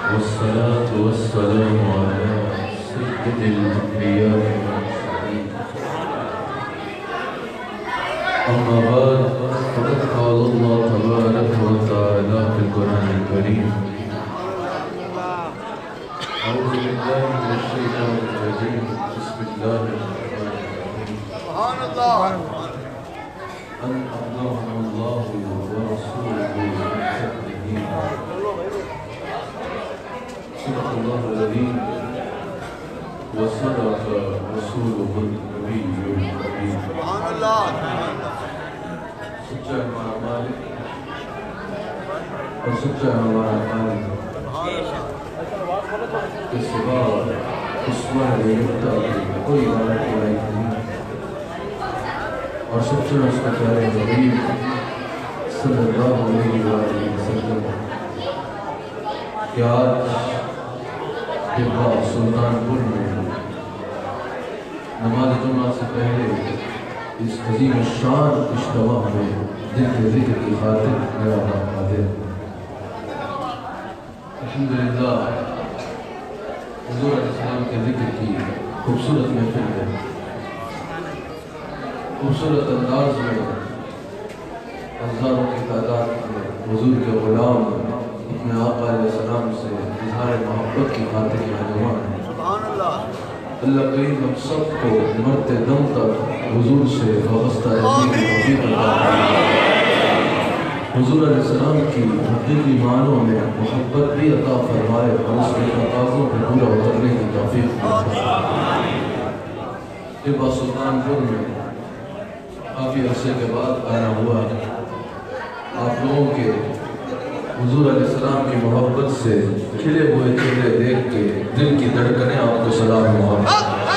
والصلاة والسلام على سيد الأنبياء والمرسلين. أما بعد فقد قال الله تبارك وتعالى في القرآن الكريم: أعوذ بالله من الشيطان الرجيم، بسم الله الرحمن الرحيم. سبحان الله. أن أغناهم الله ورسوله المسلمين. صدق الله العظيم وصدق رسوله النبي الكريم. سبحان الله. سچا ہمارا مالک اور سچا ہمارا مالک کے سوا اس والے کوئی عبادت لائق نہیں، اور سچا اس کا پیارے نبی صلی اللہ علیہ وسلم کہ آج طبہ سلطان پور میں نماز جمعہ سے پہلے اس عظیم الشان اجتماع میں جن کے ذکر کی خاطر میرا نام حاضر۔ الحمدللہ حضور علیہ السلام کے ذکر کی خوبصورت محفل ہے، خوبصورت انداز میں ہزاروں کی تعداد میں حضور کے غلام اپنے آقا علیہ السلام سے اظہار محبت کی خاطر یہاں جمع ہے۔ اللہ کریم ہم سب کو مرتے دم تک حضور سے وابستہ رہنے کی توفیق عطا فرمائے۔ حضور علیہ السلام کی حقیقی معنوں میں محبت بھی عطا فرمائے اور اس کے تقاضوں پہ پورا اترنے کی توفیق عطا فرمائے۔ طبہ سلطان پور میں کافی عرصے کے بعد آنا ہوا ہے۔ آپ لوگوں کے حضور علیہ السلام کی محبت سے کھلے ہوئے چہرے دیکھ کے دل کی دھڑکنیں آپ کو سلام محبت۔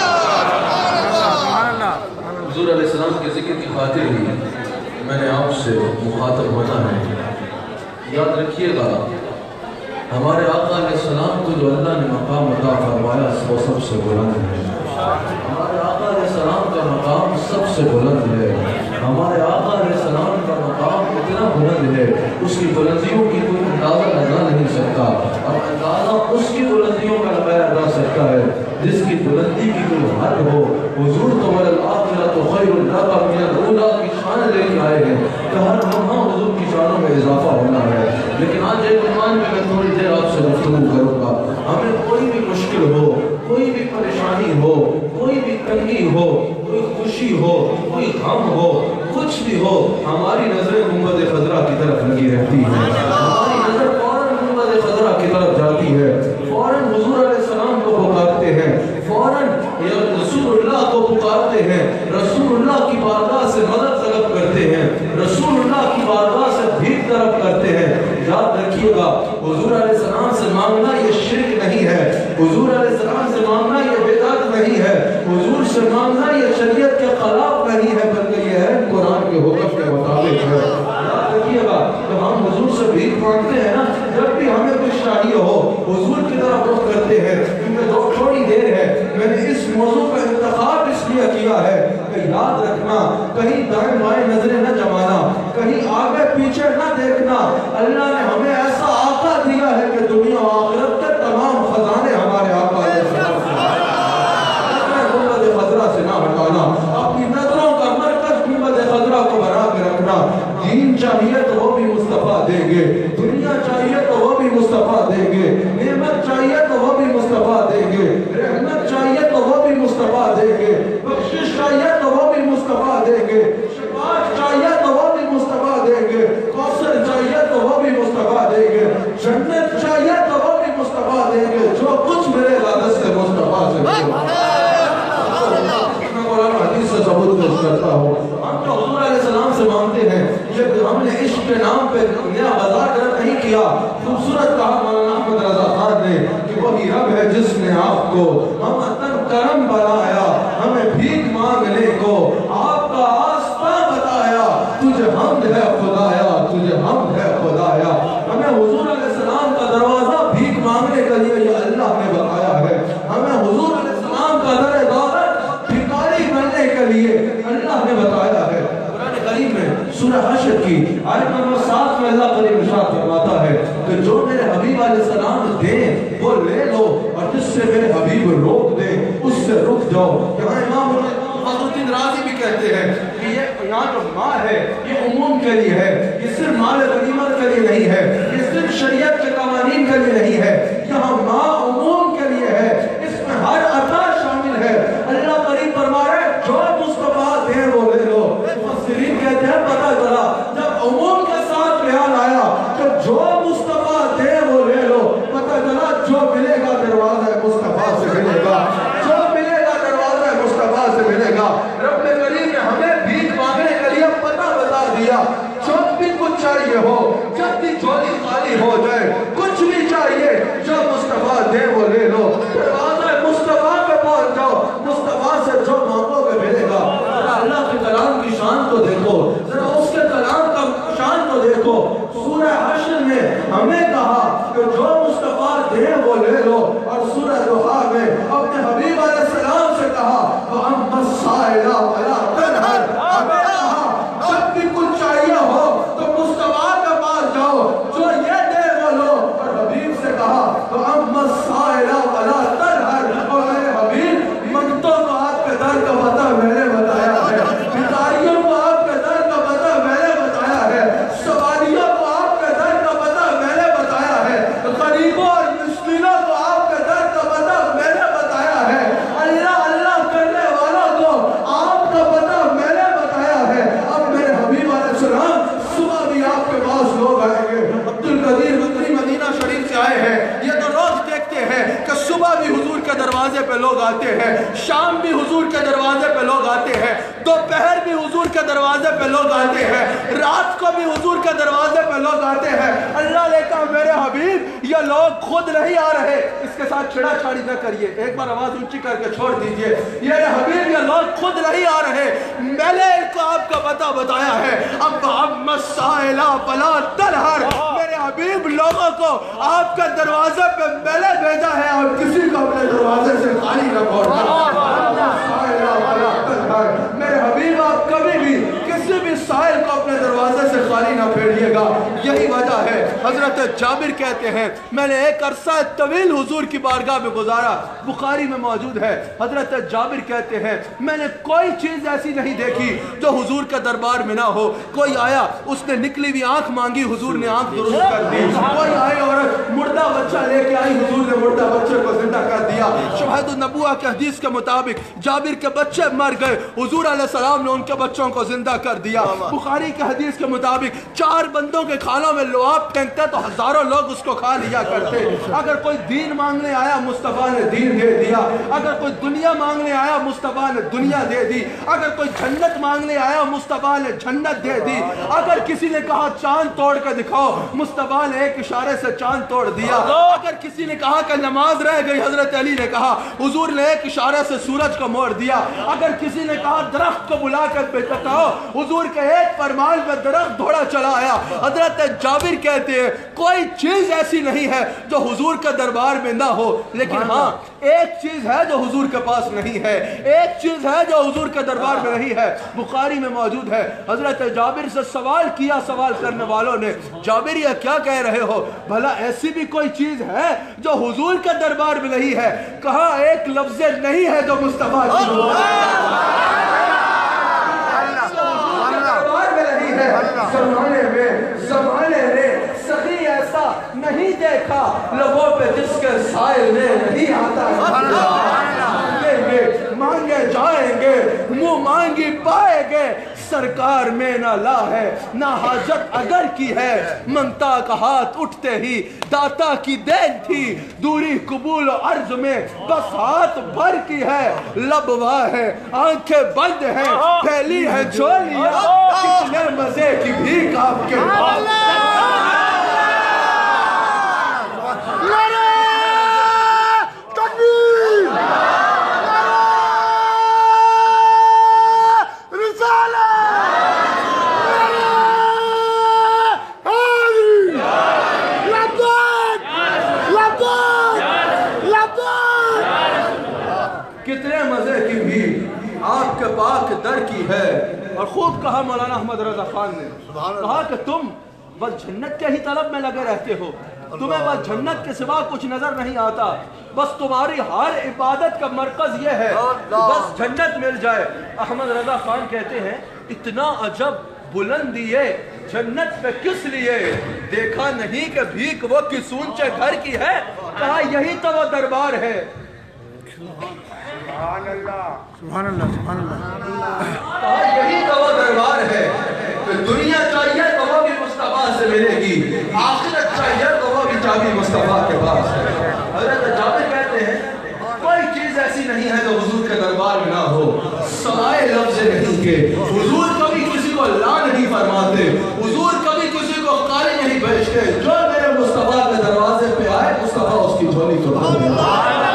حضور علیہ السلام کے ذکر کی خاطر ہی میں نے آپ سے مخاطب ہونا ہے۔ یاد رکھیے گا ہمارے آقا علیہ السلام کو جو اللہ نے مقام عطا فرمایا وہ سب سے بلند ہے۔ ہمارے آقا علیہ السلام کا مقام سب سے بلند ہے۔ ہمارے آقا علیہ السلام کا مقام اتنا بلند ہے اس کی بلندیوں کی کوئی اندازہ لگا نہیں سکتا، اور اندازہ اس کی بلندیوں کا لگایا جا سکتا ہے جس کی بلندی کی کوئی حد ہو۔ حضور تو وَلَلْآخِرَةُ خَيْرٌ لَكَ مِنَ الْأُولَىٰ کی شان لے کے آئے ہیں کہ ہر لمحہ حضور کی شانوں میں اضافہ ہونا ہے۔ لیکن آج ایک عنوان پہ میں تھوڑی دیر آپ سے گفتگو کروں گا۔ ہمیں کوئی بھی مشکل ہو، کوئی بھی پریشانی ہو، کوئی بھی تنگی ہو، کوئی خوشی ہو، کوئی غم ہو، کچھ بھی ہو، ہماری نظریں گنبد خضرا کی طرف لگی رہتی ہیں۔ ہماری نظر فوراً گنبد خضرا کی طرف جاتی ہے، فوراً حضور علیہ السلام کو پکارتے ہیں، فوراً رسول اللہ کو پکارتے ہیں، رسول اللہ کی بارگاہ سے مدد طلب کرتے ہیں، رسول اللہ کی بارگاہ سے بھیک طلب کرتے ہیں۔ یاد رکھیے گا حضور علیہ السلام سے مانگنا یہ شرک نہیں ہے، حضور علیہ السلام سے مانگنا یہ بدعت نہیں ہے، حضور سے مانگنا یہ شریعت کے خلاف نہیں ہے، بلکہ یہ ہے قرآن کے حکم کے مطابق ہے۔ یاد رکھیے گا جب ہم حضور سے بھیک مانگتے ہیں نا، جب بھی ہمیں کچھ چاہیے ہو حضور کی طرف رخ کرتے ہیں، کیونکہ تھوڑی دیر ہے میں نے اس موضوع کا انتخاب اس لیے کیا ہے کہ یاد رکھنا کہیں دائیں بائیں نظریں نہ جمانا، کہیں آگے پیچھے نہ دیکھنا۔ اللہ نے ہمیں ایسا آقا دیا ہے کہ دنیا و آخرت کے تمام خزانے ہمارے آقا علیہ السلام گنبد خضرا سے نہ ہٹانا، اپنی نظروں کا مرکز گنبد خضرا کو بنا کے رکھنا۔ دین چاہیے تو وہ بھی مصطفیٰ دیں گے، دنیا چاہیے تو وہ بھی مصطفیٰ دیں گے، نعمت چاہیے تو وہ بھی مصطفیٰ دیں گے، رحمت چاہیے تو وہ بھی مصطفیٰ دیں گے، بخشش چاہیے تو وہ بھی مصطفیٰ دیں گے، شفاعت چاہیے تو وہ بھی مصطفیٰ دیں گے، کوثر چاہیے تو وہ بھی مصطفیٰ دیں گے، جنت چاہیے تو وہ بھی مصطفیٰ دیں گے، جو کچھ ملے گا دست مصطفیٰ سے ملے گا۔ میں قرآن حدیث سے ثبوت پیش کرتا ہوں، ہم تو حضور علیہ السلام سے مانگتے ہیں، یہ ہم نے عشق کے نام پہ نیا بازار نہیں کیا۔ خوبصورت کہا مولانا احمد رضا خان نے کہ وہی رب ہے جس نے آپ کو ہم عطن کرم بنایا، ہمیں بھیک مانگنے کو آپ کا آستہ بتایا، تجھے حمد ہے خدایا، تجھے حمد ہے خدایا۔ ہمیں حضور علیہ السلام کا دروازہ بھیک مانگنے کے لیے یہ اللہ نے بتایا ہے، ہمیں حضور علیہ السلام کا در دولت بھکاری بننے کے لیے اللہ نے بتایا ہے۔ قرآن کریم میں سورہ حشر کی آیت نمبر 7 میں اللہ کریم ارشاد فرماتا ہے کہ کہ جو میرے حبیب علیہ السلام دیں وہ لے لو، اور جس سے میرے حبیب روک دیں اس سے رک جاؤ۔ یہاں امام فخرالدین رازی بھی کہتے ہیں کہ یہاں جو ماں ہے یہ عموم کے لیے ہے، یہ صرف مال غنیمت کے لیے نہیں ہے، یہ صرف شریعت کے قوانین کے لیے نہیں ہے، یہاں ماں عموم کے لیے ہے، اس میں ہر عطا شامل ہے۔ اللہ قریب فرما رہے ہیں جو مصطفیٰ دے وہ لے لو۔ مفسرین کہتے ہیں پتہ چلا جب عموم کے ساتھ بیان آیا کہ جو مصطفیٰ دے وہ لے لو، پتہ چلا جو ملے گا دروازہ مصطفیٰ سے ملے گا، جو ملے گا دروازہ مصطفیٰ سے ملے گا۔ رب کریم نے ہمیں بھیک مانگنے کے لیے پتہ بتا دیا، جب بھی کچھ چاہیے ہو، جب بھی جھولی خالی ہو جائے، کچھ بھی چاہیے جو مصطفیٰ دے وہ لے لو، دروازہ مصطفیٰ پہ پہنچ جاؤ، مصطفیٰ سے جو مانگو گے ملے گا۔ اللہ کے کلام کی شان کو دیکھو، ذرا اس کے کلام کا شان کو دیکھو۔ سورہ حشر میں ہمیں کہا کہ جو مصطفیٰ دے وہ لے لو، اور سورہ ضحیٰ میں اپنے حبیب علیہ السلام سے کہا وَأَمَّا السَّائِلَ فَلَا تَنْهَرْ، ہمیں کہا جب بھی کچھ چاہیے ہو تو مصطفیٰ کے پاس جاؤ، جو یہ دے وہ لو، اور حبیب سے کہا وَأَمَّا السَّائِلَ فَلَا تَنْهَرْ، اور میرے حبیب منگتوں کو آپ کے در کا پتہ میں نے بتایا ہے، بھکاریوں کو آپ کے در کا پتہ میں نے بتایا ہے، سواریوں کو آپ کے در کا پتہ میں نے بتایا ہے، غریبوں اور مسکینوں کو آپ کے در کا پتہ میں نے بتایا ہے، اللہ اللہ کرنے والوں کو آپ کا پتہ میں نے بتایا ہے۔ اب میرے حبیب علیہ السلام صبح بھی آپ کے پاس لوگ آئیں گے۔ عبدالقدیر مدنی مدینہ شریف سے آئے ہیں، یہ تو روز دیکھتے ہیں کہ صبح بھی حضور کے دروازے پہ لوگ آتے ہیں، شام بھی حضور کے دروازے پہ لوگ آتے ہیں، دوپہر بھی حضور کے دروازے پہ لوگ آتے ہیں، رات کو بھی حضور کے دروازے پہ لوگ آتے ہیں۔ اللہ نے کہا میرے حبیب یہ لوگ خود نہیں آ رہے، اس کے ساتھ چھڑا چھاڑی نہ کریے، ایک بار آواز اونچی کر کے چھوڑ دیجئے، یہ حبیب یہ لوگ خود نہیں آ رہے، میں نے ان کو آپ کا پتہ بتایا ہے۔ اب اما السائل فلا تنہر، میرے حبیب لوگوں کو آپ کے دروازے پہ میں نے بھیجا ہے، اور کسی کو اپنے دروازے سے خالی نہ چھوڑنا۔ میرے حبیب آپ کبھی بھی کسی بھی سائل کو اپنے دروازے سے خالی نہ پھیریے گا، یہی وجہ ہے۔ حضرت جابر کہتے ہیں میں نے ایک عرصہ طویل حضور کی بارگاہ میں گزارا، بخاری میں موجود ہے۔ حضرت جابر کہتے ہیں میں نے کوئی چیز ایسی نہیں دیکھی جو حضور کے دربار میں نہ ہو، کوئی آیا اس نے نکلی ہوئی آنکھ مانگی، حضور نے آنکھ درست کر دی، کوئی آئے عورت مردہ بچہ لے کے آئی، حضور نے مردہ بچے کو زندہ کر دیا۔ شواہد النبوہ کے حدیث کے مطابق جابر کے بچے مر گئے، حضور علیہ السلام نے ان کے بچوں کو زندہ کر دیا۔ بخاری کے حدیث کے مطابق 4 بندوں کے کھانوں میں لعاب پھینکتے تو ہزاروں لوگ اس کو کھا لیا کرتے۔ اگر کوئی دین مانگنے آیا مصطفیٰ نے دین دے دیا، اگر کوئی دنیا مانگنے آیا مصطفیٰ نے دنیا دے دی، اگر کوئی جنت مانگنے آیا مصطفیٰ نے جنت دے دی، اگر کسی نے کہا چاند توڑ کے دکھاؤ مصطفیٰ نے ایک اشارے سے چاند توڑ دیا، اگر کسی نے کہا کہ نماز رہ گئی حضرت علی نے کہا حضور نے ایک اشارے سے سورج کو موڑ دیا، اگر کسی نے کہا درخت کو بلا کر بتاؤ حضور کے ایک فرمان پہ درخت دھوڑا چلا آیا۔ حضرت جابر کہتے ہیں کوئی چیز ایسی نہیں ہے جو حضور کے دربار میں نہ ہو، لیکن ہاں ایک چیز ہے جو حضور کے پاس نہیں ہے، ایک چیز ہے جو حضور کے دربار میں نہیں ہے۔ بخاری میں موجود ہے، حضرت جابر سے سوال کیا سوال کرنے والوں نے جابر یہ کیا کہہ رہے ہو، بھلا ایسی بھی کوئی چیز ہے جو حضور کے دربار میں نہیں ہے؟ کہا ایک لفظ نہیں ہے جو مصطفیٰ کی زمانے میں سخی ایسا نہیں دیکھا، لبوں پہ جس کے سائل نے نہیں آتا، مانگے جائیں گے منہ مانگی پائے گے، سرکار میں نہ لا ہے نہ حاجت اگر کی ہے، منگتا کا ہاتھ اٹھتے ہی داتا کی دین تھی، دوری قبول و عرض میں بس ہاتھ بھر کی ہے، لب واہ ہے آنکھیں بند ہیں پھیلی ہے جھولیاں، کتنے مزے کی بھیک آپ کے پاس۔ کتنے مزے کی بھی آپ کے پاک در کی ہے۔ اور خوب کہا مولانا احمد رضا خان نے، کہا کہ تم بس جنت کے ہی طلب میں لگے رہتے ہو، تمہیں بس جنت کے سوا کچھ نظر نہیں آتا، بس تمہاری ہر عبادت کا مرکز یہ ہے بس جنت مل جائے۔ احمد رضا خان کہتے ہیں اتنا عجب بلندی جنت پہ کس لیے، دیکھا نہیں کہ بھیک وہ کس اونچے گھر کی ہے، کہا یہی تو وہ دربار ہے۔ سبحان اللہ سبحان اللہ سبحان اللہ، کہا یہی تو وہ دربار ہے کہ دنیا چاہیے تو وہ بھی مصطفیٰ سے ملے گی، آخرت چاہیے تو وہ بھی چابی مصطفیٰ کے پاس ہے۔ حضرت جابر کہتے ہیں کوئی چیز ایسی نہیں ہے جو حضور کے دربار میں نہ ہو، سوائے لفظ نہیں کہ حضور کبھی کسی کو لا نہیں فرماتے، حضور کبھی کسی کو خالی نہیں بھیجتے، جو میرے مصطفیٰ کے دروازے پہ آئے مصطفیٰ اس کی جھولی کو بھر دیتا۔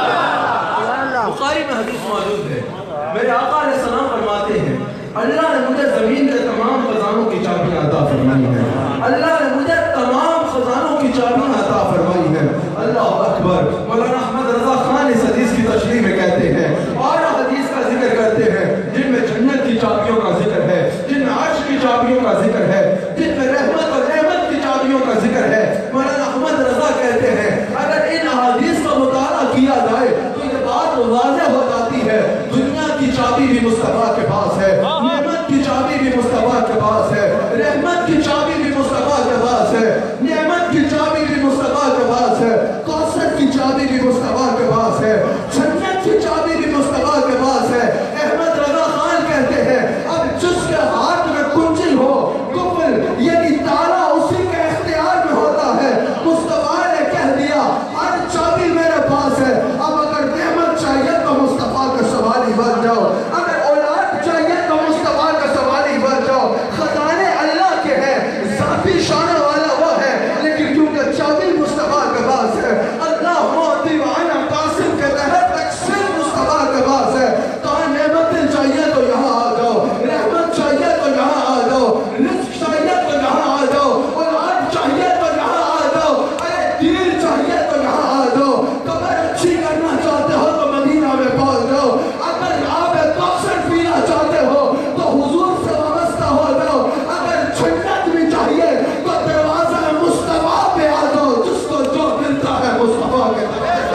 بخاری میں حدیث موجود ہے، میرے آقا علیہ السلام فرماتے ہیں اللہ نے مجھے زمین کے تمام خزانوں کی چابیاں عطا فرمائی ہیں، اللہ نے مجھے تمام خزانوں کی چابیاں عطا فرمائی ہیں۔ اللہ اکبر۔ مولانا احمد رضا خان اس حدیث کی تشریح میں کہتے ہیں اور حدیث کا ذکر کرتے ہیں جن میں جنت کی چابیوں کا ذکر ہے، جن میں عرش کی چابیوں کا ذکر ہے، جن میں رحمت اور نعمت کی چابیوں کا ذکر ہے۔ مولانا احمد رضا کہتے ہیں اگر ان احادیث کا مطالعہ کیا جائے تو یہ بات واضح ہو جاتی ہے دنیا کی چابی بھی مصطفیٰ کے پاس ہے، نعمت کی چابی بھی مصطفیٰ کے پاس ہے، رحمت کی چابی بھی مصطفیٰ کے پاس ہے، نعمت کی چابی بھی مصطفیٰ کے پاس ہے، کوثر کی چابی بھی مصطفیٰ کے پاس ہے، جنت کی چابی بھی مصطفیٰ کے پاس ہے۔ احمد رضا خان کہتے ہیں اب جس کے ہاتھ میں کنجی ہو، قفل یعنی تالا اسی کے اختیار میں ہوتا ہے، مصطفیٰ نے کہہ دیا ہر چابی میرے پاس ہے، اب اگر نعمت چاہیے تو مصطفیٰ کا سوالی بن جاؤ، اگر اولاد چاہیے تو مصطفیٰ کا سوالی بن جاؤ۔ خزانے اللہ کے ہیں، ذاتی شان والا وہ ہے، لیکن کیونکہ چابی مصطفیٰ کے پاس ہے، اللہ موتی وانا قاسم کے تحت تقسیم مصطفیٰ کے پاس ہے۔ کہاں نعمتیں چاہیے تو یہاں آ جاؤ، رحمت چاہیے تو یہاں آ جاؤ، رزق چاہیے تو یہاں آ جاؤ، اولاد چاہیے تو یہاں آ جاؤ، ارے دین چاہیے تو یہاں آ جاؤ، قبر اچھی کرنا چاہتے ہو تو مدینہ میں پہنچ جاؤ، اگر آب کوثر پینا چاہتے ہو تو حضور سے وابستہ ہو جاؤ، اگر جنت بھی چاہیے تو دروازہ مصطفیٰ پہ آ جاؤ، جس کو جو ملتا ہے مصطفیٰ کے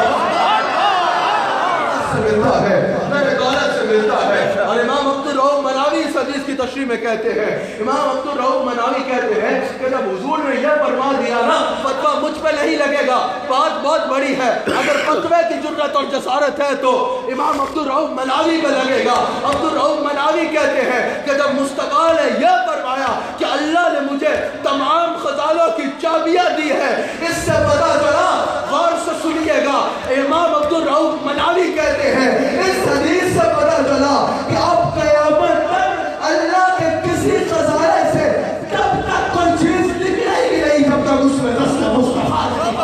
سے ملتا ہے، میرے دولت سے ملتا ہے۔ اور امام عبدالرؤف مناوی اس حدیث کی تشریح میں کہتے ہیں، امام عبدالرؤف مناوی کہتے ہیں کہ جب حضور نے یہ فرما دیا نا فتویٰ مجھ پہ نہیں لگے گا، بات بہت بڑی ہے، اگر فتوے کی جرات اور جسارت ہے تو امام عبدالرؤف مناوی پہ لگے گا۔ عبدالرؤف مناوی کہتے ہیں کہ جب مصطفیٰ نے یہ فرمایا کہ اللہ نے مجھے تمام خزانوں کی چابیاں دی ہے، اس سے پتہ چلا، غور سے سنیے گا، امام عبدالرؤف مناوی کہتے ہیں اس حدیث سے پتہ چلا کہ اب قیامت تک اللہ کے کسی خزانے سے تب تک کوئی چیز نکلے گی نہیں جب تک اس میں دست مصطفیٰ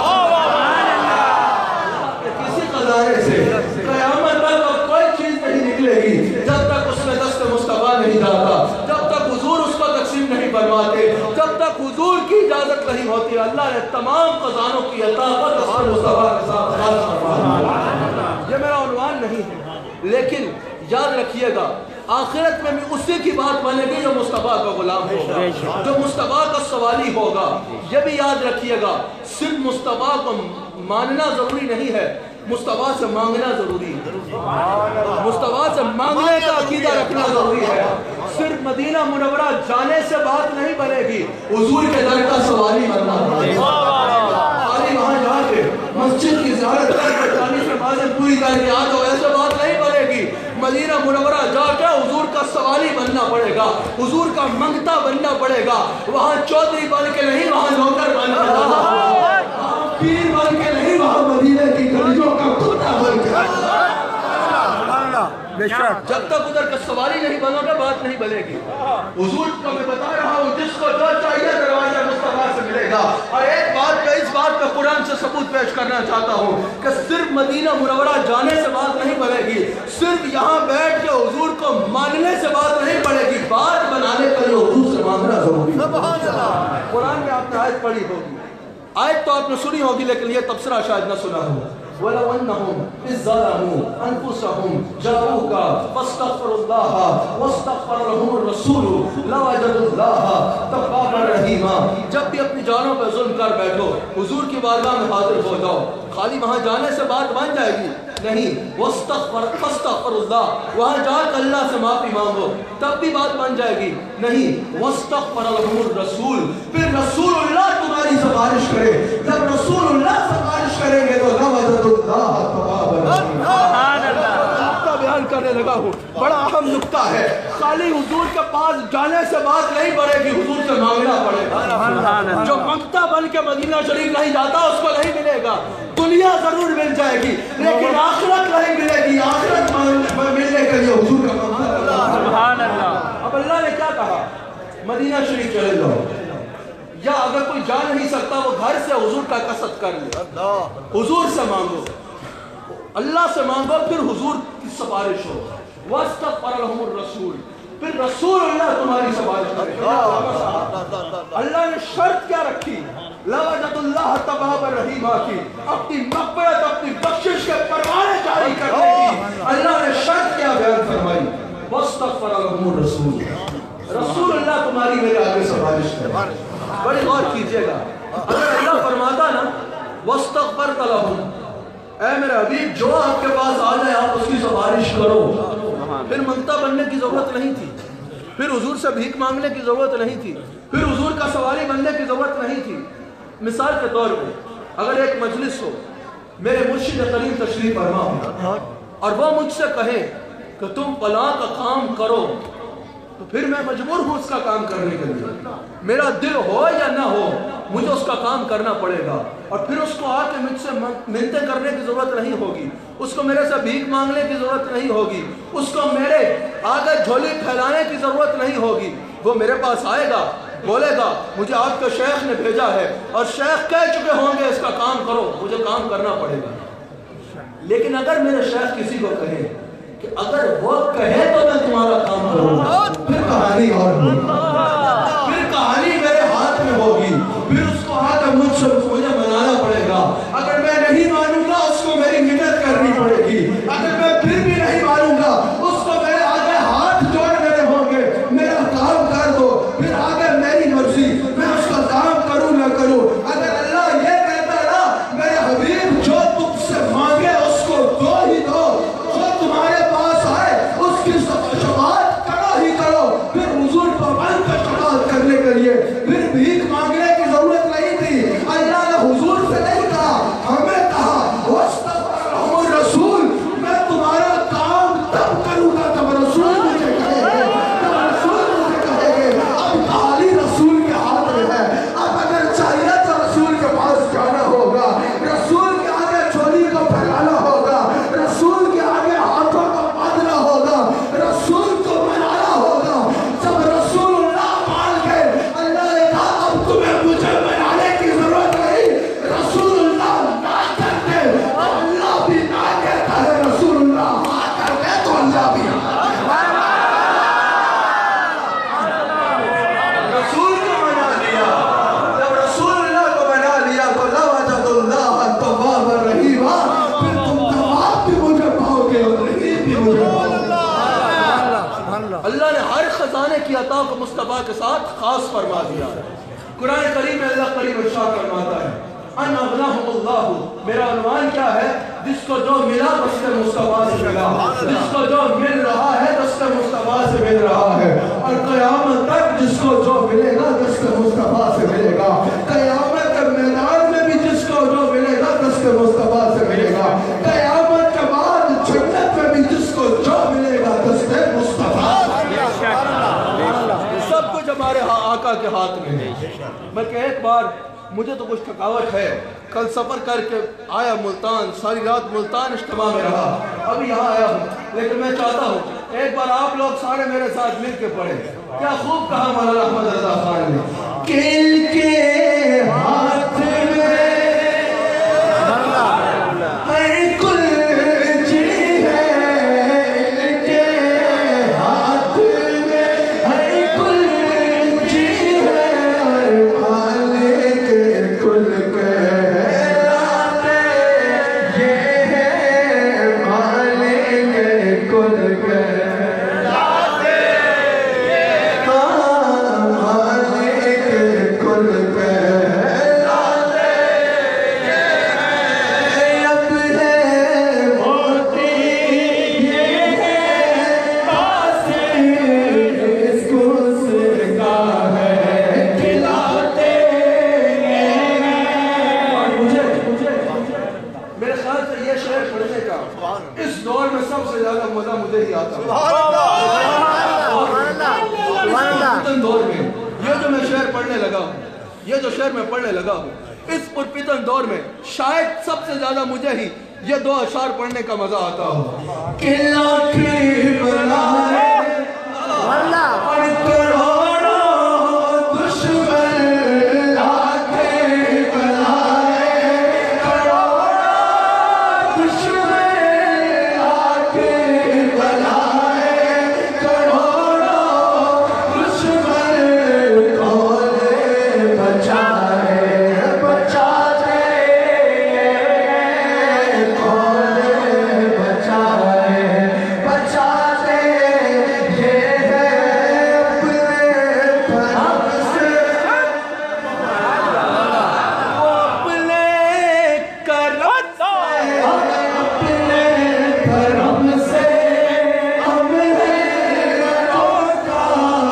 کسی خزانے سے قیامت تک اب کوئی چیز نہیں نکلے گی جب تک اس میں دست مصطفیٰ نہیں جاتا، جب تک حضور اس کو تقسیم نہیں فرماتے، جب تک حضور کی اجازت نہیں ہوتی۔ اللہ نے تمام خزانوں کی عطا پر دست مصطفیٰ کے ساتھ خاص فرمایا۔ یہ میرا عنوان نہیں ہے، لیکن یاد رکھیے گا آخرت میں بھی اسی کی بات بنے گی جو مصطفیٰ کا غلام ہوگا، جو مصطفیٰ کا سوالی ہوگا۔ یہ بھی یاد رکھیے گا صرف مصطفیٰ کو ماننا ضروری نہیں ہے، مصطفیٰ سے مانگنا ضروری ہے، مصطفیٰ سے مانگنے کا عقیدہ رکھنا ضروری ہے۔ صرف مدینہ منورہ جانے سے بات نہیں بنے گی، حضور کے در کا سوالی بننا پڑے گا۔ خالی وہاں جا کے مسجد کی زیارت کر کے 40 نمازیں پوری کر کے آ جاؤ، ایسے بات نہیں بنے گی۔ مدینہ منورہ جا کے حضور کا سوالی بننا پڑے گا، حضور کا منگتا بننا پڑے گا۔ وہاں چودھری بن کے نہیں، وہاں نوکر بن کے، وہاں پیر بن کے نہیں، وہاں مدینہ کی گلیوں کا کتا بن کے۔ جب تک ادھر کا سواری نہیں بنو گے بات نہیں بنے گی۔ حضور کو میں بتا رہا ہوں جس کو جو چاہیے دروازہ مصطفیٰ سے ملے گا۔ اور ایک بات کا اس بات کا قرآن سے ثبوت پیش کرنا چاہتا ہوں کہ صرف مدینہ منورہ جانے سے بات نہیں بنے گی، صرف یہاں بیٹھ کے حضور کو ماننے سے بات نہیں بنے گی، بات بنانے کے لیے حضور سے مانگنا ضروری ہے۔ قرآن میں آپ نے آیت پڑھی ہوگی، آیت تو آپ نے سنی ہوگی لیکن یہ تبصرہ شاید نہ سنا ہو۔ وَلَوْ أَنَّهُمْ إِذْ ظَلَمُوا أَنفُسَهُمْ جَاءُوكَ فَاسْتَغْفَرُوا اللَّهَ وَاسْتَغْفَرَ لَهُمُ الرَّسُولُ لَوَجَدُوا اللَّهَ تَوَّابًا رَحِيمًا۔ جب بھی اپنی جانوں پہ ظلم کر بیٹھو حضور کی بارگاہ میں حاضر ہو جاؤ، خالی وہاں جانے سے بات بن جائے گی نہیں، فاستغفر اللہ، وہاں جا کر اللہ سے معافی مانگو تب بھی بات بن جائے گی نہیں، واستغفر لهم الرسول، پھر رسول اللہ تمہاری سفارش کرے، جب رسول اللہ سفارش کریں گے تو لوجدوا اللہ توابا رحیما۔ نقطہ بیان کرنے لگا ہوں، بڑا اہم نقطہ ہے، خالی حضور کے پاس جانے سے بات نہیں بڑھے گی، حضور سے مانگنا پڑے گا۔ جو منگتا بن کے مدینہ شریف نہیں جاتا اس کو نہیں ملے گا، دنیا ضرور مل جائے گی لیکن آخرت نہیں ملے گی، آخرت ملنے کے لیے حضور کا سبحان اللہ۔ اب اللہ نے کیا کہا؟ مدینہ شریف چلے جاؤ، یا اگر کوئی جا نہیں سکتا وہ گھر سے حضور کا قصد کر لے، حضور سے مانگو، اللہ سے مانگو، پھر حضور کی سفارش ہو، واستغفر لهم الرسول، پھر رسول اللہ تمہاری سفارش کرے۔ اللہ نے شرط کیا رکھی؟ لوجدوا اللہ توابا رحیما کی، اپنی مغفرت اپنی بخشش کے پروانے جاری کرنے کی اللہ نے شرط کیا بیان فرمائی؟ واستغفر لهم الرسول، رسول اللہ تمہاری میرے آگے سفارش کرے۔ بڑی غور کیجئے گا، اگر اللہ فرماتا نا واستغفرت لهم، اے میرے حبیب جو آپ کے پاس آ جائے آپ اس کی سفارش کرو، پھر منگتا بننے کی ضرورت نہیں تھی، پھر حضور سے بھیک مانگنے کی ضرورت نہیں تھی، پھر حضور کا سواری بننے کی ضرورت نہیں تھی۔ مثال کے طور پہ اگر ایک مجلس ہو، میرے مرشد کریم تشریف فرما ہو اور وہ مجھ سے کہے کہ تم فلاں کا کام کرو، تو پھر میں مجبور ہوں اس کا کام کرنے کے لیے، میرا دل ہو یا نہ ہو مجھے اس کا کام کرنا پڑے گا، اور پھر اس کو آ کے مجھ سے منتیں کرنے کی ضرورت نہیں ہوگی، اس کو میرے سے بھیک مانگنے کی ضرورت نہیں ہوگی، اس کو میرے آگے جھولی پھیلانے کی ضرورت نہیں ہوگی، وہ میرے پاس آئے گا، بولے گا مجھے آپ کے شیخ نے بھیجا ہے اور شیخ کہہ چکے ہوں گے اس کا کام کرو، مجھے کام کرنا پڑے گا۔ لیکن اگر میرے شیخ کسی کو کہے کہ اگر وہ کہے تو میں تمہارا کام کروں گا، پھر کہانی اور ہوگی، پھر کہانی میرے ہاتھ میں ہوگی، پھر اس کو آ کر مجھے منانا پڑے گا، اگر میں نہیں مانوں گا اس کو میری منت کرنی پڑے گی، اگر میں پھر بھی نہیں مانوں گا اس کو میرے آگے ہاتھ جوڑ دینے ہوں گے، میرا کام کر دو، پھر آگے میری مرضی، میں اس کا کام کروں نہ کروں۔ اگر اللہ یہ کہتا نا میرے حبیب جو تم سے مانگے اس کو دو ہی دو، جو تمہارے پاس آئے اس کی شفاعت کرو ہی کرو، پھر حضور پر بن کر شفاعت کرنے کے لیے پھر بھیک مانگنے کی ضرورت نہیں تھی۔ اللہ نے حضور سے نہیں کہا، ہمیں کہا واستغفر لهم الرسول، میں تمہارا کام تب کروں گا جب رسول مجھے کہے گے، جب رسول مجھے کہے گے۔ اب کالی رسول کے ہاتھ میں ہے، اب اگر چاہیے تو رسول کے پاس جانا ہوگا، رسول کے آگے چولی کو پھیلانا ہوگا، رسول کے آگے ہاتھوں کو باندھنا ہوگا، رسول کو منانا ہوگا۔ جب رسول اللہ مان گئے اللہ نے کہا اب تمہیں مجھے منانے کی ضرورت نہیں، رسول اللہ نہ کرتے تو اللہ بھی نہ کہتا ہے، رسول اللہ ہاں کرتے تو اللہ بھی رسول کو منا لیا۔ جب رسول اللہ کو منا لیا تو لوجدوا اللہ توابا رحیما، پھر تم تواب بھی مجھے پاؤ گے اور رحیم بھی مجھے پاؤ گے۔ اللہ نے ہر خزانے کی عطا کو مصطفیٰ کے ساتھ خاص فرما دیا ہے۔ قرآن کریم میں اللہ قریب ارشاد فرماتا ہے ان اغناہم اللہ، میرا عنوان کیا ہے؟ جس کو جو ملا دست مصطفیٰ سے ملا، جس کو جو مل رہا ہے دست مصطفیٰ سے مل رہا ہے، اور قیامت تک جس کو جو ملے گا دست مصطفیٰ سے ملے گا، قیامت کے میدان میں بھی جس کو جو ملے گا دست مصطفیٰ سے ملے گا، قیامت کے بعد جنت میں بھی جس کو جو ملے گا دست مصطفیٰ سے ملے گا۔ سب کچھ ہمارے آقا کے ہاتھ میں ہے۔ بلکہ ایک بار مجھے تو کچھ تھکاوٹ ہے، کل سفر کر کے آیا ملتان، ساری رات ملتان اجتماع میں رہا، ابھی یہاں آیا ہوں، لیکن میں چاہتا ہوں ایک بار آپ لوگ سارے میرے ساتھ مل کے پڑھیں۔ کیا خوب کہا مولانا احمد رضا خان نے، کل کے ہاتھ میں Yeah. یہ شعر پڑھنے کا اس دور میں سب سے زیادہ مزہ مجھے ہی آتا ہے۔ دور میں یہ جو میں شعر پڑھنے لگا ہوں، یہ جو شعر میں پڑھنے لگا ہوں، اس پرفتن دور میں شاید سب سے زیادہ مجھے ہی یہ دو اشعار پڑھنے کا مزہ آتا ہو۔ کہ لاکھی بلائے اور کروڑوں دشمن لاکھی بلائے، کروڑوں دشمن لاکھی بلائے، کروڑوں دشمن کون بچائے بچاتے کون بچائے بچاتے یہ ہے اپنے کرم سے، وہ اپنے کرم سے، اپنے کرم سے ہمیں روکا،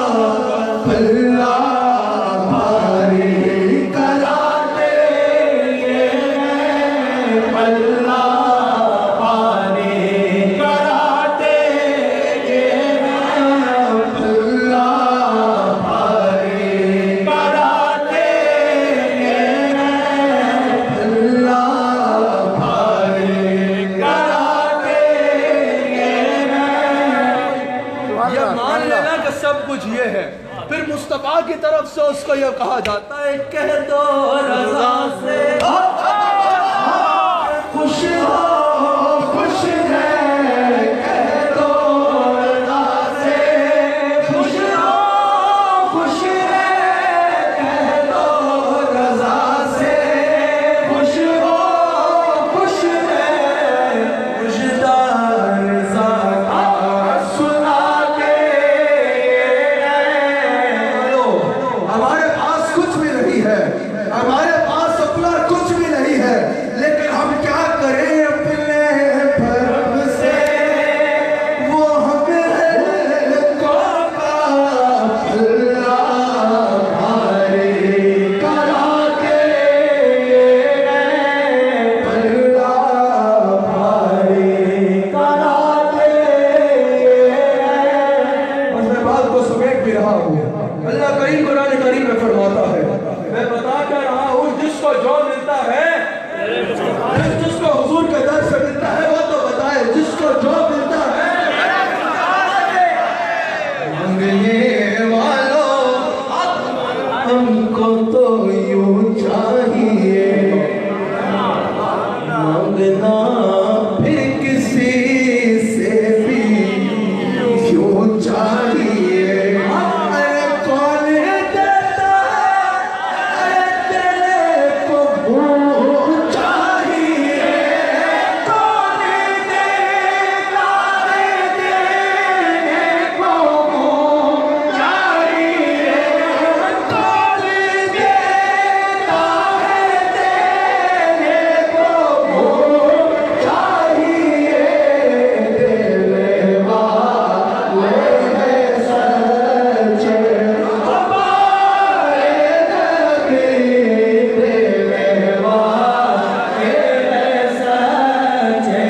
اللہ بھاری کراتے یہ اللہ بھاری کراتے یہ اللہ بھاری کراتے یہ اللہ بھاری کراتے یہ مان لینا کہ سب کچھ یہ ہے، پھر مصطفیٰ کی طرف سے اس کو یہ کہا جاتا ہے کہہ دو رضا سے خوش ہو خوش ہے، کہہ دو رضا سے خوش ہو خوش ہے، کہہ دو رضا سے خوش ہو خوش ہے، مجدار رضا کا سنا کے ہمارے پاس کچھ بھی نہیں ہے، ہمارے پاس اپنا کچھ بھی نہیں ہے، لیکن ہم کیا کریں اپنے بھرم سے، وہ ہمیں کوکا اللہ بھاری کرا کے اللہ بھاری کرا کے، اور میں بات کو سمیٹ بھی رہا ہوں۔ اللہ کریم قرآن کریم میں فرماتا ہے، میں بتا کر رہا ہوں جس کو جو ملتا ہے، جس کو حضور کے در سے ملتا ہے وہ تو بتائے، جس کو جو ملتا ہے مانگنے والوں ہم کو تو یوں چاہیے، مانگنا پھر کسی سے بھی یوں چاہیے، ارے کون دیتا ارے تیرے کو منہ چاہیے، کون دیتا ہے دینے کو منہ چاہیے، کون دیتا ہے دینے کو منہ چاہیے، دینے والے ہیں سچے ہمارے نبی، دینے والے ہیں سچے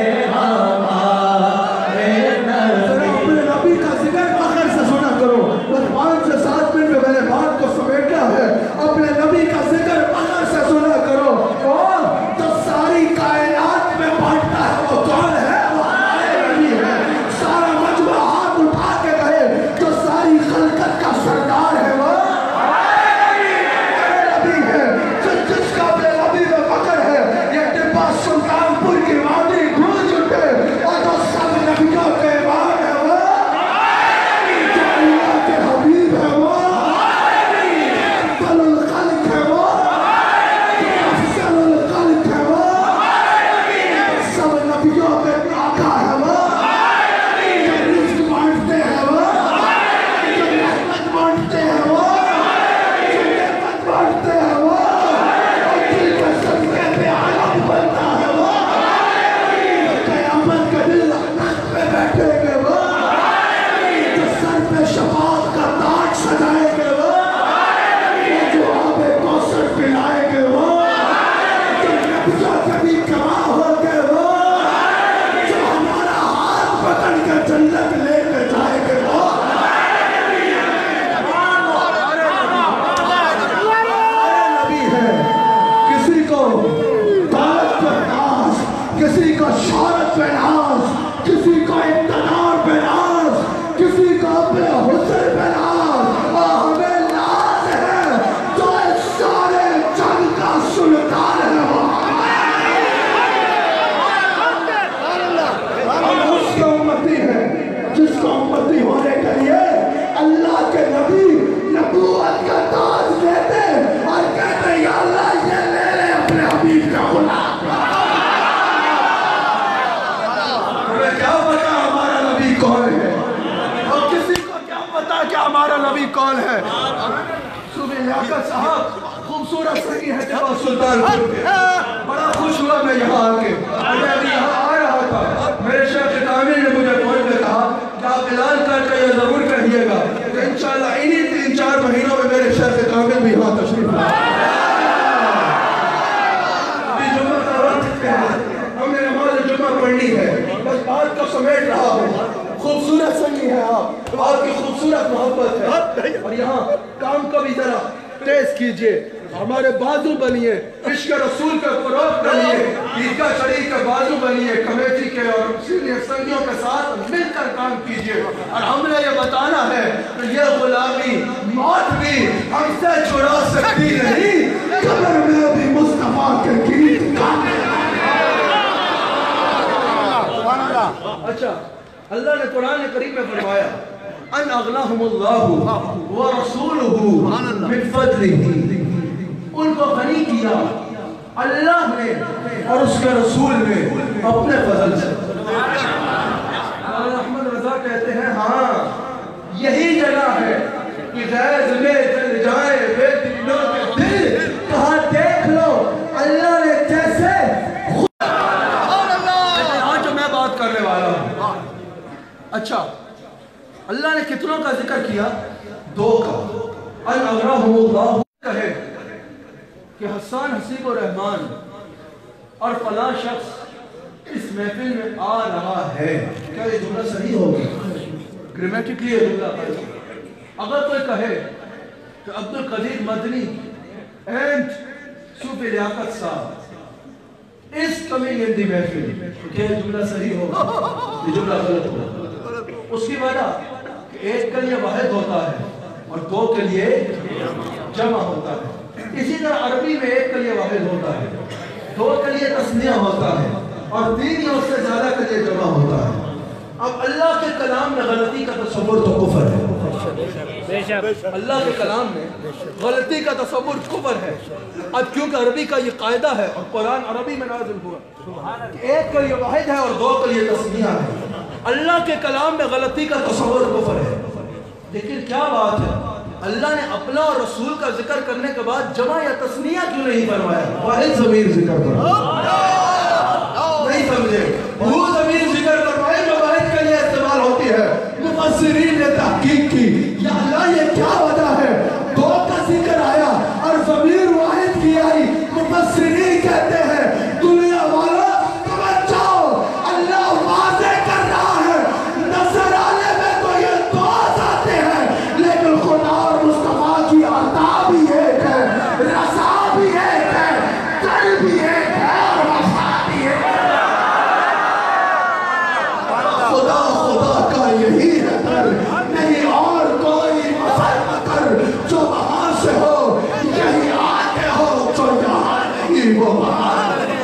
ہمارے نبی۔ اپنے نبی کا ذکر فخر سے سنا کرو، بس 5 سے 7 منٹ میں میں نے بات کو سمیٹا ہے، اپنے نبی کا ذکر فخر سے سنا کرو، اور جو ساری کائنات میں بانٹتا ہے وہ کون ہے؟ وہ ہمارے نبی ہے۔ سارا مجمع ہاتھ اٹھا کے کہے جو ساری خلقت کا سردار ہے وہ ہمارے نبی ہے، جس کا اپنے نبی میں فخر ہے، یہ ٹپا سلطان پور کی وادی گونج اٹھے، اور جو سب نبیوں کے امام ہے وہ جو اللہ کے حبیب ہے وہ افضل الخلق ہے وہ افضل الخلق ہے وہ سب نبیوں کے آقا ہے وہ جو رزق بانٹتے ہیں وہ جو رحمت بانٹتے ہیں وہ جو نعمت بانٹتے ہیں وہ اور دل کے صدقے پہ عالم بنتا ہے وہ قیامت کے دن رحمت پہ بیٹھے گے وہ جو سر پہ شفاعت کا تاج سجائے گے وہ جو آب کوثر پلائے گے وہ جو نبیوں کے بھی گواہ ہو گے وہ پہ ناز، کسی کو اقتدار پہ ناز، کسی کو اپنے حسن پہ ناز، اور ہمیں ناز ہے جو اس سارے جنگ کا سلطان ہے وہ ہم اس کے امتی ہیں جس کو امتی ہونے کے لیے اللہ کے نبی نبوت کا تاج دیتے اور کہتے یا اللہ یہ لے لے اپنے حبیب کا غلام۔ ہمیں کیا پتا ہمارا نبی کون ہے، اور کسی کو کیا پتا کہ ہمارا نبی کون ہے۔ صوفی لیاقت صاحب خوبصورت سنگی ہے تیرا سلطان، بڑا خوش ہوا میں یہاں آ کے، میں ابھی یہاں آ رہا تھا، میرے شیخ کامل نے مجھے فون پہ کہا کہ آپ اعلان کر کے یہ ضرور کہیے گا کہ انشاءاللہ انہی 3-4 مہینوں میں میرے شیخ کامل بھی یہاں تشریف لائیں۔ ابھی جمعہ کا وقت ہے، ہم نے نماز جمعہ پڑھنی ہے، بس بات کو سمیٹ رہا ہوں۔ خوبصورت سنگی ہے آپ کی خوبصورت محبت ہے، اور یہاں کام کو بھی ذرا تیز کیجئے، ہمارے بازو بنیے، عشق رسول کا فروغ کریے، عیدگاہ شریف کے بازو بنیے، کمیٹی کے اور سینئر سنگیوں کے ساتھ مل کر کام کیجئے، اور ہم نے یہ بتانا ہے کہ یہ غلامی موت بھی ہم سے چھڑا سکتی نہیں، قبر میں بھی مصطفیٰ کے گیت گانے۔ اچھا، اللہ نے قرآن کریم میں فرمایا ان اغناہم اللہ ورسولہ من فضلہ، ان کو غنی کیا اللہ نے اور اس کے رسول نے اپنے فضل سے۔ احمد رضا کہتے ہیں ہاں یہی جگہ ہے کہ غیظ میں جل جائے بے دلوں کے دل، کہاں دیکھ لو اللہ نے کیسے آج جو میں بات کرنے والا ہوں۔ اچھا، اللہ نے کتنوں کا ذکر کیا؟ 2 کا۔ ان اغناہم اللہ کہے کہ حسان حسیب الرحمان اور فلاں شخص اس محفل میں آ رہا ہے، کیا یہ جملہ صحیح ہوگی؟ گرامیٹکلی یہ جملہ ہے۔ اگر کوئی کہے کہ عبدالقدیر مدنی اینڈ صوفی لیاقت صاحب اس کمنگ ان دی محفل، کیا یہ جملہ صحیح ہوگا؟ یہ جملہ غلط ہوگا۔ اس کی وجہ کہ 1 کے لیے واحد ہوتا ہے اور 2 کے لیے جمع ہوتا ہے۔ اسی طرح عربی میں 1 کے لیے واحد ہوتا ہے، 2 کے لیے تثنیہ ہوتا ہے، اور 3 یا اس سے زیادہ کے لیے جمع ہوتا ہے۔ اب اللہ کے کلام میں غلطی کا تصور تو کفر ہے، اللہ کے کلام میں غلطی کا تصور کفر ہے۔ اب کیونکہ عربی کا یہ قاعدہ ہے اور قرآن عربی میں نازل ہوا، 1 کے لیے واحد ہے اور 2 کے لیے تثنیہ ہے، اللہ کے کلام میں غلطی کا تصور کفر ہے۔ لیکن کیا بات ہے، اللہ نے اپنا اور رسول کا ذکر کرنے کے بعد جمع یا تثنیہ کیوں نہیں فرمایا؟ واحد ضمیر ذکر فرمایا، نہیں سمجھے؟ وہ ضمیر ذکر فرمائے جو واحد کے لیے استعمال ہوتی ہے۔ مفسرین نے تحقیق کی یا اللہ یہ کیا وجہ ہے 2 کا ذکر آیا اور ضمیر واحد کی آئی؟ مفسرین کہتے ہیں دنیا والا توجہ، اللہ واضح کر رہا ہے نظر آنے میں تو یہ 2 آتے ہیں، لیکن خدا اور مصطفیٰ کی عطا بھی ایک ہے، رضا بھی ایک ہے، در بھی ایک ہے اور وفا بھی ایک ہے۔ خدا کا یہی ہے در، نہیں اور کوئی مفر جو وہاں سے ہو، یہی آتے ہو جو یہاں نہیں وہ وہاں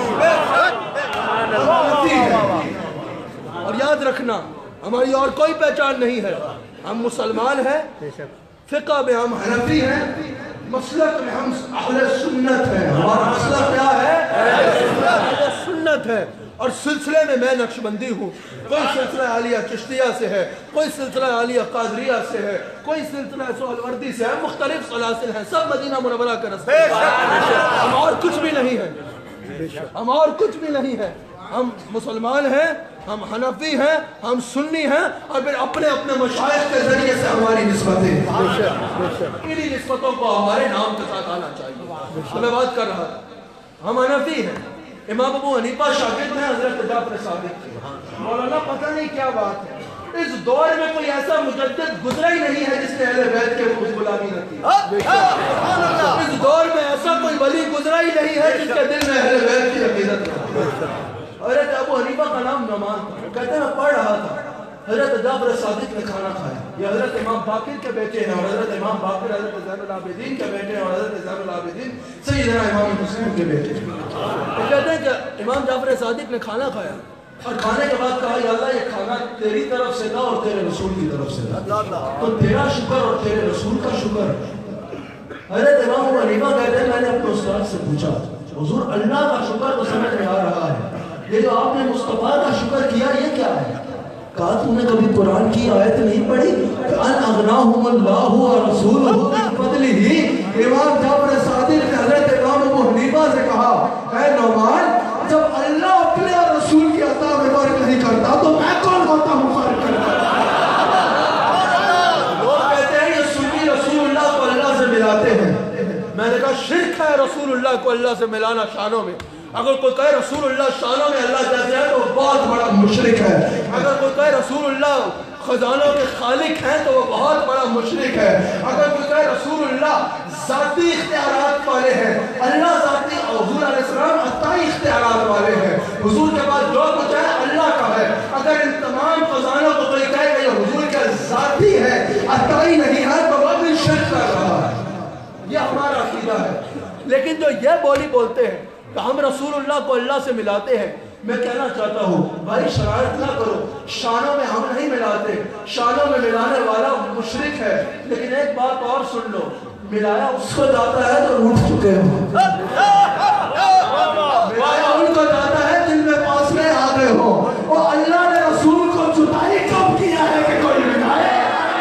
اور یاد رکھنا ہماری اور کوئی پہچان نہیں ہے، ہم مسلمان ہیں، فقہ میں ہم حنفی ہیں، مسلک میں ہم اہل سنت ہیں۔ ہمارا مسلک کیا ہے؟ اہل سنت ہے، اور سلسلے میں میں نقشبندی ہوں، کوئی سلسلہ عالیہ چشتیہ سے ہے، کوئی سلسلہ عالیہ قادریہ سے ہے، کوئی سلسلہ سہروردی سے ہے، مختلف سلاسل ہیں، سب مدینہ منورہ کا رسول۔ ہم اور کچھ بھی نہیں ہیں، ہم اور کچھ بھی نہیں ہیں، ہم مسلمان ہیں، ہم حنفی ہیں، ہم سنی ہیں، اور پھر اپنے اپنے مشائخ کے ذریعے سے ہماری نسبتیں، انہی نسبتوں کو ہمارے نام کے ساتھ آنا چاہیے۔ میں بات کر رہا تھا، ہم حنفی ہیں، امام ابو حنیفہ شاگرد ہیں حضرت جعفر صادق کے۔ مولانا پتہ نہیں کیا بات ہے، اس دور میں کوئی ایسا مجدد گزرا ہی نہیں ہے جس نے اہل بیت کے غلامی نہ کی۔ اس دور میں ایسا کوئی ولی گزرا ہی نہیں ہے جس کے دل میں اہل بیت کی عقیدت نہ ہو۔ حضرت ابو حنیفہ کا نام نعمان تھا، کہتے ہیں میں پڑھ رہا تھا، حضرت جعفر صادق نے کھانا کھایا. یہ حضرت امام باقر کے بیٹے ہیں، اور حضرت امام باقر حضرت زین العابدین کے بیٹے ہیں، اور حضرت زین العابدین سیدنا امام مسلم کے بیٹے ہیں. وہ کہتے ہیں کہ امام جعفر صادق نے کھانا کھایا اور کھانے کے بعد کہا یا اللہ یہ کھانا تیری طرف سے تھا اور تیرے رسول کی طرف سے تھا، تو تیرا شکر اور تیرے رسول کا شکر. حضرت امام ابو حنیفہ کہتے ہیں میں نے اپنے استاد سے پوچھا حضور اللہ کا شکر تو سمجھ میں آ رہا ہے، یہ جو آپ نے مصطفیٰ کا شکر کیا یہ کیا ہے؟ کہا تم نے کبھی قرآن کی آیت نہیں پڑھی ان اغناہم اللہ ورسولہ من فضلہ؟ امام جعفر صادق نے حضرت امام ابو حنیفہ سے کہا اے نعمان جب اللہ اپنے اور رسول کی عطا میں فرق نہیں کرتا تو میں کون ہوتا ہوں فرق کرتا؟ لوگ کہتے ہیں یہ سنی رسول اللہ کو اللہ سے ملاتے ہیں. میں نے کہا شرک ہے رسول اللہ کو اللہ سے ملانا شانوں میں. اگر کوئی کہے رسول اللہ شانوں میں اللہ جیسے ہے تو بہت بڑا مشرک ہے. اگر کوئی کہے رسول اللہ خزانوں کے خالق ہیں تو وہ بہت بڑا مشرک ہے. اگر کوئی کہے رسول اللہ ذاتی اختیارات والے ہیں، اللہ ذاتی، اور حضور علیہ السلام عطائی اختیارات والے ہیں، حضور کے بعد جو کچھ ہے اللہ کا ہے. اگر ان تمام خزانوں کو کوئی کہے کہ یہ حضور کا ذاتی ہے عطائی نہیں ہے تو وہ بھی شرک کر رہا ہے. یہ ہمارا عقیدہ ہے. لیکن جو یہ بولی بولتے ہیں کہ ہم رسول اللہ کو اللہ سے ملاتے ہیں، میں کہنا چاہتا ہوں بھائی شرارت نہ کرو، شانوں میں ہم نہیں ملاتے، شانوں میں ملانے والا مشرک ہے. لیکن ایک بات اور سن لو، ملایا اس کو جاتا ہے جو روٹھ چکے ہو، ملایا ان کو جاتا ہے جن میں فاصلے آ گئے ہو. اور اللہ نے رسول کو جدائی کب کیا ہے کہ کوئی ملائے؟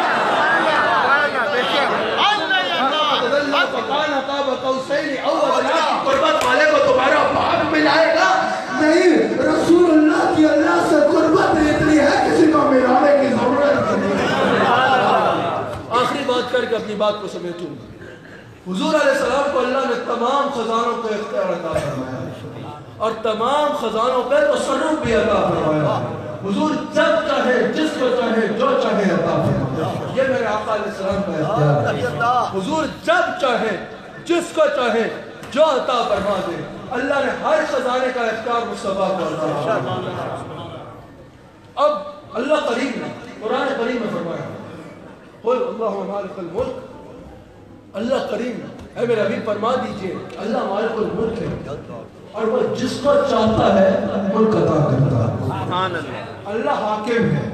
قربت والے کو تمہارا باپ ملائے گا نہیں. رسول اللہ کی اللہ سے قربت اتنی ہے کسی کو ملانے کی ضرورت نہیں. آخری بات کر کے اپنی بات کو سمیٹوں. حضور علیہ السلام کو اللہ نے تمام خزانوں کو اختیار عطا فرمایا اور تمام خزانوں پہ تصرف بھی عطا فرمایا. حضور جب چاہے جس کو چاہے جو چاہے عطا فرمایا. یہ میرے آقا علیہ السلام کا اختیار ہے. حضور جب چاہے جس کو چاہے جو عطا فرما دے. اللہ نے ہر خزانے کا اختیار مصطفیٰ کو عطا فرمایا. اب اللہ کریم نے قرآن کریم میں فرمایا قل اللہم مالک الملک. اللہ کریم اے میرے حبیب فرما دیجئے اللہ مالک الملک ہے اور وہ جس کو چاہتا ہے ملک عطا کرتا ہے. اللہ حاکم ہے،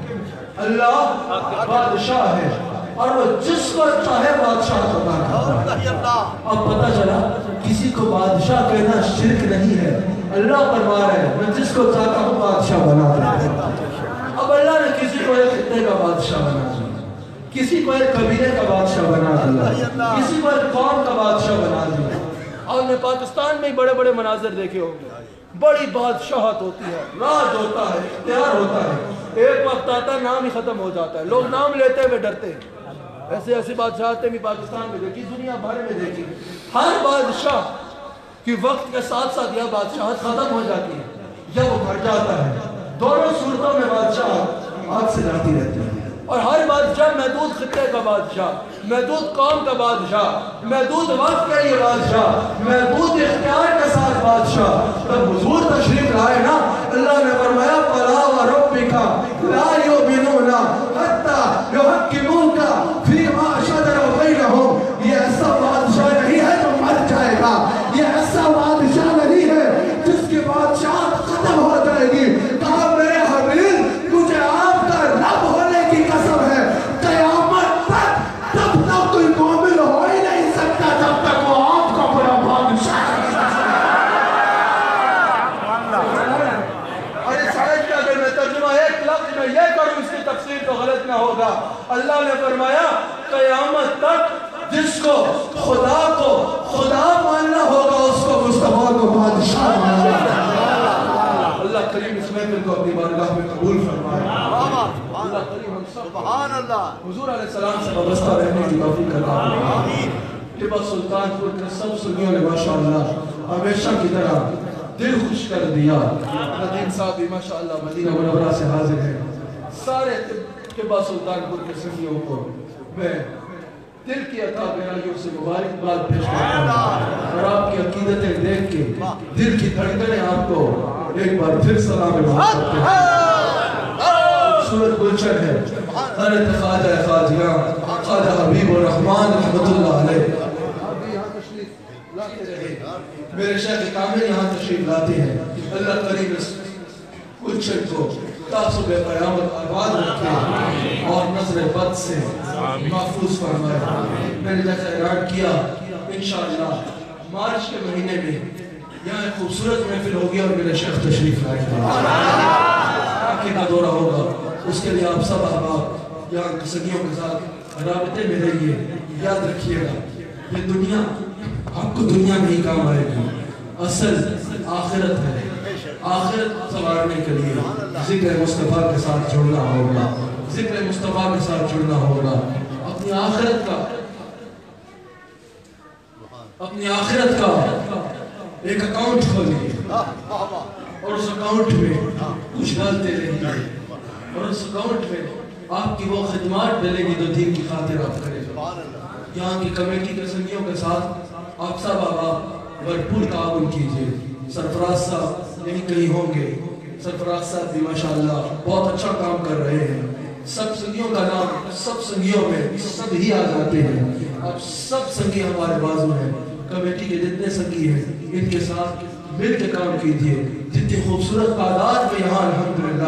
اللہ بادشاہ ہے اور وہ جس کو چاہے بادشاہ عطا کرتا ہے. اب پتہ چلا کسی کو بادشاہ کہنا شرک نہیں ہے. اللہ فرما رہے ہیں میں جس کو چاہتا ہوں بادشاہ بنا دیتا. اب اللہ نے کسی کو ایک خطے کا بادشاہ بنا دیا، کسی کو ایک قبیلے کا بادشاہ بنا دیا، کسی کو ایک قوم کا بادشاہ بنا دیا. اور نے پاکستان میں بڑے بڑے مناظر دیکھے ہوں گے، بڑی بادشاہت ہوتی ہے، راج ہوتا ہے، اختیار ہوتا ہے. ایک وقت آتا ہے نام ہی ختم ہو جاتا ہے، لوگ نام لیتے ہوئے ڈرتے ہیں. ایسے ایسی بادشاہتیں بھی پاکستان میں دیکھی، دنیا بھر میں دیکھی. ہر بادشاہ کی وقت کے ساتھ ساتھ یہ بادشاہت ختم ہو جاتی ہے یا وہ گھٹ جاتا ہے. دونوں صورتوں میں بادشاہ آگ سے جاتی رہتی ہے. اور ہر بادشاہ محدود خطے کا بادشاہ، محدود قوم کا بادشاہ، محدود وقت کے لیے بادشاہ، محدود اختیار کے ساتھ بادشاہ. جب حضور تشریف لائے نا اللہ نے فرمایا فَلَا وَرَبِّكَ لَا يُؤْمِنُونَ حَتَّى يُحَكِّمُوكَ فِيمَا شَجَرَ بَيْنَهُمْ. یہ ایسا بادشاہ نہیں ہے جو مر جائے گا، یہ ایسا بادشاہ نہیں ہے جس کی بادشاہت ختم ہو جائے گی. کہا میرے حبیب مجھے آپ کا رب ہونے کی قسم ہے قیامت تک تب تک کوئی مومن ہو ہی نہیں سکتا جب تک وہ آپ کا بڑا بادشاہ ہے. اور اس آیت کا اگر میں ترجمہ ایک لفظ میں یہ کروں اس کی تفسیر تو غلط نہ ہوگا. اللہ نے فرمایا قیامت تک جس کو خدا ماننا ہوگا اس کو مصطفیٰ کو بادشاہ ماننا ہوگا. اللہ کریم اس محفل کو اپنی بارگاہ میں قبول فرمائے. اللہ کریم ہم سب حضور علیہ السلام سے وابستہ رہنے کی توفیق عطا فرمائے. ٹیپو سلطان پور کے سب سنیوں نے ماشاءاللہ ہمیشہ کی طرح دل خوش کر دیا. ندیم صاحب بھی ماشاءاللہ مدینہ منورہ سے حاضر ہیں. سارے ٹیپو سلطان پور کے سنیوں کو میں دل کی عطا گہرائیوں سے مبارکباد پیش کرتا ہوں اور آپ کی عقیدتیں دیکھ کے دل کی دھڑکنیں آپ کو ایک بار پھر سلام کرتے ہیں. خوبصورت گلشن ہے حضرت خواجہ خواجیان خواجہ حبیب الرحمن رحمت اللہ علیہ. میرے شیخ کامل یہاں تشریف لاتے ہیں. اللہ کریم اس گلشن کو تعصب قیامت آباد رکھے اور نظر بد سے محفوظ فرمائے. میں نے جیسا اعلان کیا انشاءاللہ مارچ کے مہینے میں یہاں ایک خوبصورت محفل ہوگی اور میرے شیخ تشریف لائیں گے. عقیقہ کا دورہ ہوگا. اس کے لیے آپ سب احباب یہاں سنگیوں کے ساتھ رابطے میں رہیے. یاد رکھیے گا یہ دنیا آپ کو دنیا میں ہی کام آئے گی. اصل آخرت ہے. آخرت سنوارنے کے لیے ذکر مصطفیٰ کے ساتھ جڑنا ہوگا. ذکر مصطفیٰ کے ساتھ جڑنا ہوگا. اپنی آخرت کا ایک اکاؤنٹ کھولیے اور اس اکاؤنٹ میں کچھ ڈالتے رہیے اور اس اکاؤنٹ میں آپ کی وہ خدمات ڈلے گی جو دین کی خاطر آپ کریں. یہاں کی کمیٹی کے سنگیوں کے ساتھ آپ سب آپ بھرپور تعاون کیجیے. سرفراز صاحب یہیں کہیں ہوں گے. سرفراز صاحب بھی ماشاءاللہ بہت اچھا کام کر رہے ہیں. سب سنگیوں کا نام سب سنگیوں میں سب ہی آ جاتے ہیں. اب سب سنگی ہمارے بازو ہیں. کمیٹی کے جتنے سنگی ہیں ان کے ساتھ مل کے کام کیجیے. جتنی خوبصورت تعداد میں یہاں الحمدللہ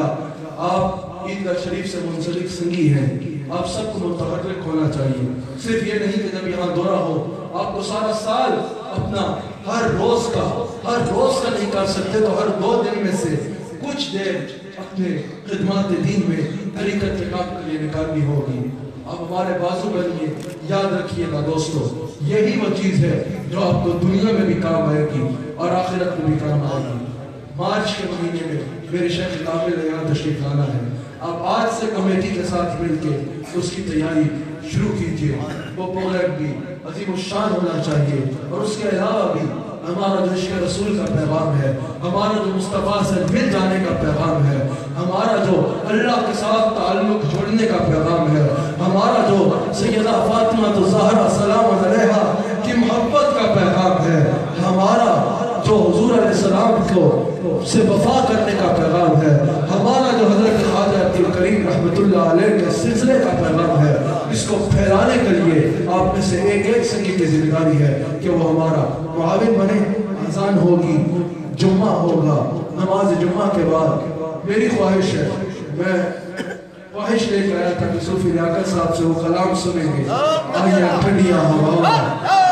آپ عید گاہ شریف سے منسلک سنگی ہیں. آپ سب کو متحرک ہونا چاہیے. صرف یہ نہیں کہ جب یہاں دورہ ہو آپ کو سارا سال اپنا ہر روز کا نہیں کر سکتے تو ہر 2 دن میں سے کچھ دیر اپنے خدمات دین میں طریقت کے کام کے لیے نکالنی ہوگی. آپ ہمارے بازو بنیے. یاد رکھیے گا دوستو یہی وہ چیز ہے جو آپ کو دنیا میں بھی کام آئے گی اور آخرت میں بھی کام آئے گی. مارچ کے مہینے میں میرے شیخ کامل یہاں تشریف لانا ہے. آپ آج سے کمیٹی کے ساتھ مل کے اس کی تیاری شروع کیجیے. وہ پروگرام بھی عظیم الشان ہونا چاہیے اور اس کے علاوہ بھی ہمارا جو عشق رسول کا پیغام ہے, ہمارا جو مصطفیٰ سے مل جانے کا پیغام ہے, ہمارا جو اللہ کے ساتھ تعلق جوڑنے کا پیغام ہے, ہمارا جو سیدہ فاطمہ الزہرا سلام علیہا کی محبت کا پیغام ہے, ہمارا جو حضور علیہ السلام کو سے وفا کرنے کا پیغام ہے, ہمارا جو حضرت خواجہ عبدالکریم رحمت اللہ علیہ کے سلسلے کا پیغام ہے, اس کو پھیلانے کے لیے آپ میں سے ایک سنگی کی ذمہ داری ہے کہ وہ ہمارا معاون بنے. اذان ہوگی, جمعہ ہوگا, نماز جمعہ کے بعد میری خواہش ہے, میں خواہش لے کے آیا تھا کہ صوفی لیاقت صاحب سے وہ کلام سنیں گے. آئیے ٹھنڈیاں ہواؤں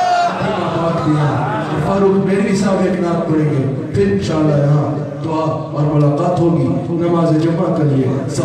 فاروق میری صاحب ایک نام پڑھیں گے, پھر انشاءاللہ یہاں دعا اور ملاقات ہوگی. نماز جمعہ کے لیے